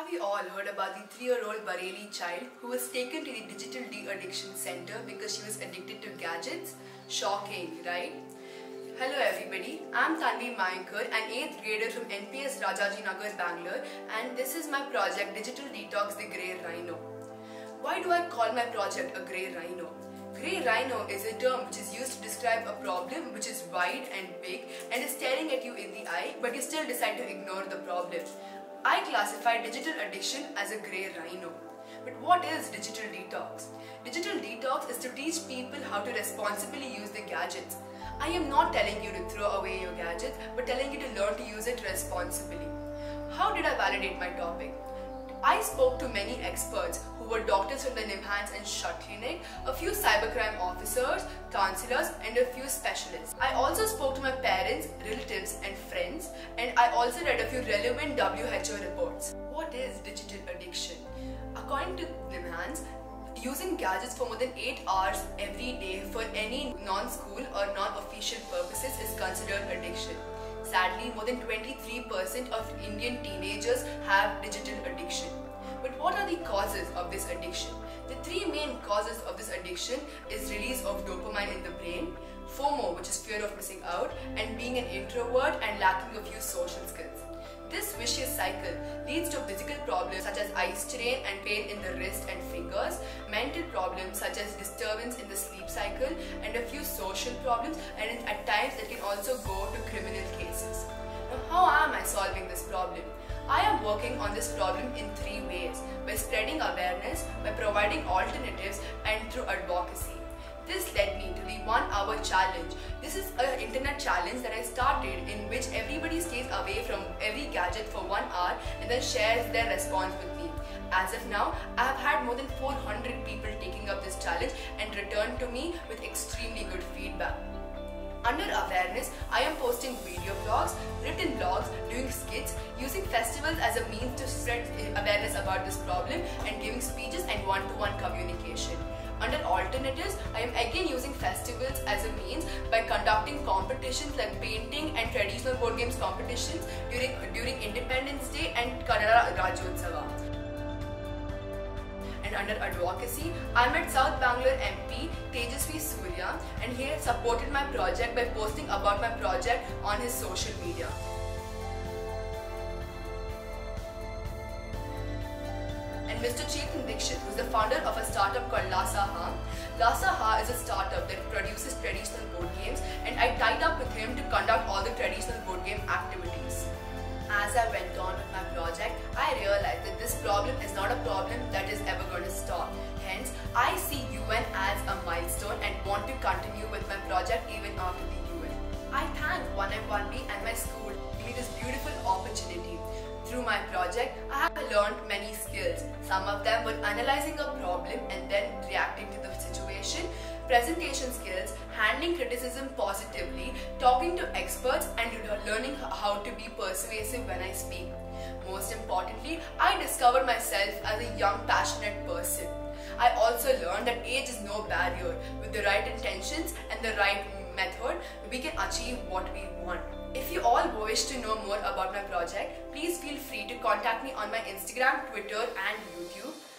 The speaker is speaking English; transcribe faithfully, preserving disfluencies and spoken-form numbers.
Have you all heard about the three-year-old Bareilly child who was taken to the digital de-addiction center because she was addicted to gadgets? Shocking, right? Hello everybody, I'm Tanvi Mainkar, an eighth grader from N P S Rajaji Nagar, Bangalore, and this is my project Digital Detox the Gray Rhino. Why do I call my project a Gray Rhino? Gray Rhino is a term which is used to describe a problem which is wide and big and is staring at you in the eye, but you still decide to ignore the problem. I classify digital addiction as a grey rhino. But what is digital detox? Digital detox is to teach people how to responsibly use the gadgets. I am not telling you to throw away your gadgets, but telling you to learn to use it responsibly. How did I validate my topic? I spoke to many experts who were doctors from the Nimhans and Shut Clinic, a few cybercrime officers, counselors, and a few specialists. I also spoke to my parents, relatives, and friends, and I also read a few relevant W H O reports. What is digital addiction? According to Nimhans, using gadgets for more than eight hours every day for any non-school or non-official purposes is considered addiction. Sadly, more than twenty-three percent of Indian teenagers have digital addiction. But what are the causes of this addiction? The three main causes of this addiction is release of dopamine in the brain, FOMO, which is fear of missing out, and being an introvert and lacking a few social skills. This vicious cycle leads to physical problems such as eye strain and pain in the wrist and fingers, mental problems such as disturbance in the sleep cycle, and a few social problems, and at times it can also go to criminal cases. Now, how am I solving this problem? I am working on this problem in three ways: by spreading awareness, by providing alternatives, and through advocacy. This led me to the one hour challenge. This is an internet challenge that I started in which everybody stays away from every gadget for one hour and then shares their response with me. As of now, I have had more than four hundred people taking up this challenge and returned to me with extremely good feedback. Under awareness, I am posting video blogs, written blogs, doing skits, using festivals as a means to spread awareness about this problem, and giving speeches and one-to-one communication. Under alternatives, I am again using festivals as a means by conducting competitions like painting and traditional board games competitions during, during Independence Day and Kannada Rajyotsava. And under advocacy, I met South Bangalore M P Tejasvi Surya, and he supported my project by posting about my project on his social media. And Mister Chetan Dixit, who is the founder of a startup called Lasaha. Lasaha is a startup that produces traditional board games, and I tied up with him to conduct all the traditional board game activities. As I went on with my project, I realized that this problem is not a problem that is ever going to stop. Hence, I see U N as a milestone and want to continue with my project even after the U N. I thank one M one B and my school for giving me this beautiful opportunity. Through my project, I have learned many skills. Some of them were analyzing a problem and then reacting to the situation, presentation skills, handling criticism positively, talking to experts, and learning how to be persuasive when I speak. Most importantly, I discovered myself as a young, passionate person. I also learned that age is no barrier. With the right intentions and the right method, we can achieve what we want. If you all wish to know more about my project, please feel free to contact me on my Instagram, Twitter, and YouTube.